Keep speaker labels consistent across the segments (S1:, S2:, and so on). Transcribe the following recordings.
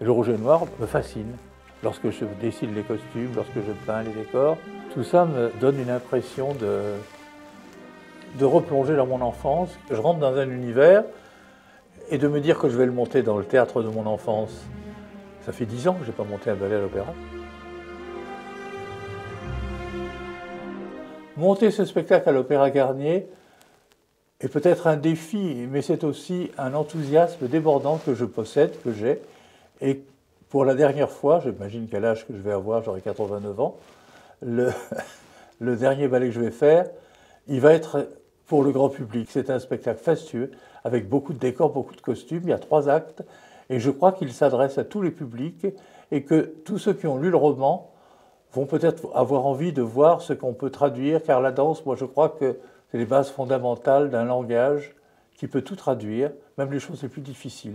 S1: Et le rouge et noir me fascine. Lorsque je dessine les costumes, lorsque je peins les décors, tout ça me donne une impression de replonger dans mon enfance. Je rentre dans un univers et de me dire que je vais le monter dans le théâtre de mon enfance. Ça fait 10 ans que je n'ai pas monté un ballet à l'opéra. Monter ce spectacle à l'Opéra Garnier est peut-être un défi, mais c'est aussi un enthousiasme débordant que je possède, que j'ai. Et pour la dernière fois, j'imagine qu'à l'âge que je vais avoir, j'aurai 89 ans, le dernier ballet que je vais faire, il va être pour le grand public. C'est un spectacle fastueux, avec beaucoup de décors, beaucoup de costumes. Il y a 3 actes, et je crois qu'il s'adresse à tous les publics, et que tous ceux qui ont lu le roman vont peut-être avoir envie de voir ce qu'on peut traduire, car la danse, moi je crois que c'est les bases fondamentales d'un langage qui peut tout traduire, même les choses les plus difficiles.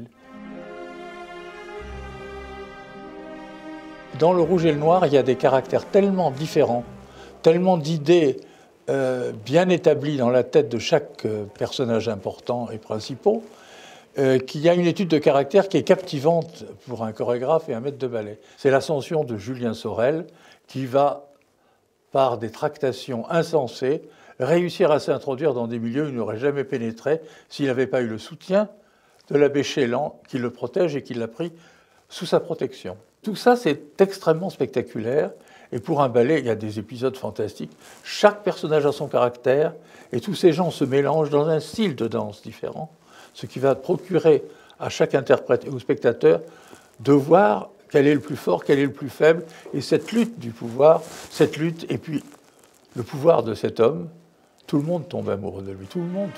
S1: Dans le rouge et le noir, il y a des caractères tellement différents, tellement d'idées bien établies dans la tête de chaque personnage important et principal, qu'il y a une étude de caractère qui est captivante pour un chorégraphe et un maître de ballet. C'est l'ascension de Julien Sorel qui va, par des tractations insensées, réussir à s'introduire dans des milieux où il n'aurait jamais pénétré s'il n'avait pas eu le soutien de l'abbé Chélan qui le protège et qui l'a pris sous sa protection. Tout ça, c'est extrêmement spectaculaire. Et pour un ballet, il y a des épisodes fantastiques. Chaque personnage a son caractère et tous ces gens se mélangent dans un style de danse différent, ce qui va procurer à chaque interprète et au spectateur de voir quel est le plus fort, quel est le plus faible, et cette lutte du pouvoir, cette lutte, et puis le pouvoir de cet homme, tout le monde tombe amoureux de lui, tout le monde.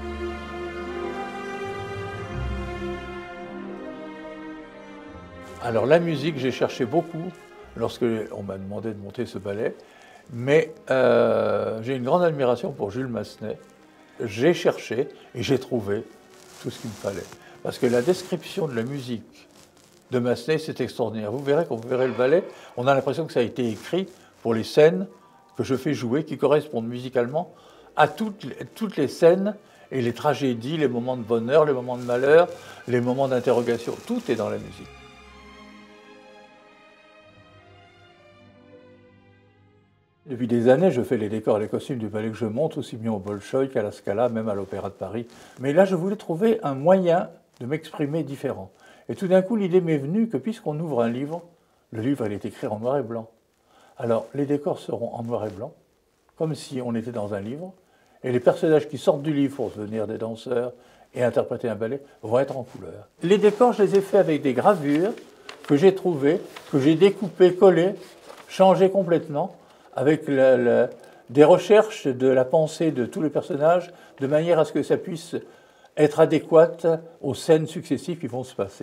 S1: Alors la musique, j'ai cherché beaucoup lorsque on m'a demandé de monter ce ballet, mais j'ai une grande admiration pour Jules Massenet. J'ai cherché et j'ai trouvé tout ce qu'il me fallait. Parce que la description de la musique de Massenet, c'est extraordinaire. Vous verrez, quand vous verrez le ballet, on a l'impression que ça a été écrit pour les scènes que je fais jouer, qui correspondent musicalement à toutes les scènes et les tragédies, les moments de bonheur, les moments de malheur, les moments d'interrogation. Tout est dans la musique. Depuis des années, je fais les décors et les costumes du ballet que je monte, aussi bien au Bolchoï qu'à la Scala, même à l'Opéra de Paris. Mais là, je voulais trouver un moyen de m'exprimer différent. Et tout d'un coup, l'idée m'est venue que puisqu'on ouvre un livre, le livre, il est écrit en noir et blanc. Alors, les décors seront en noir et blanc, comme si on était dans un livre, et les personnages qui sortent du livre pour devenir des danseurs et interpréter un ballet vont être en couleur. Les décors, je les ai faits avec des gravures que j'ai trouvées, que j'ai découpées, collées, changées complètement, avec des recherches de la pensée de tous les personnages, de manière à ce que ça puisse être adéquate aux scènes successives qui vont se passer.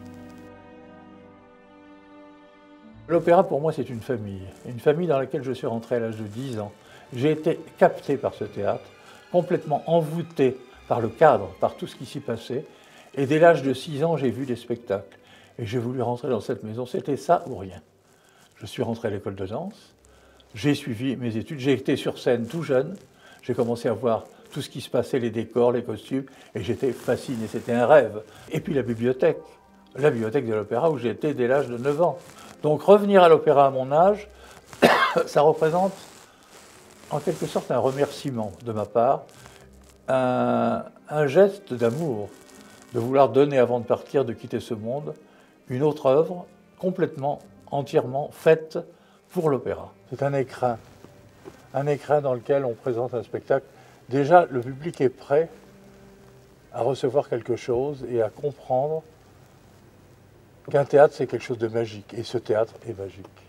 S1: L'opéra, pour moi, c'est une famille dans laquelle je suis rentré à l'âge de 10 ans. J'ai été capté par ce théâtre, complètement envoûté par le cadre, par tout ce qui s'y passait, et dès l'âge de 6 ans, j'ai vu des spectacles. Et j'ai voulu rentrer dans cette maison, c'était ça ou rien. Je suis rentré à l'école de danse, j'ai suivi mes études, j'ai été sur scène tout jeune, j'ai commencé à voir tout ce qui se passait, les décors, les costumes, et j'étais fasciné, c'était un rêve. Et puis la bibliothèque de l'opéra où j'ai été dès l'âge de 9 ans. Donc revenir à l'opéra à mon âge, ça représente en quelque sorte un remerciement de ma part, un geste d'amour, de vouloir donner avant de partir, de quitter ce monde, une autre œuvre complètement, entièrement faite pour l'opéra. C'est un écrin dans lequel on présente un spectacle. Déjà, le public est prêt à recevoir quelque chose et à comprendre qu'un théâtre, c'est quelque chose de magique. Et ce théâtre est magique.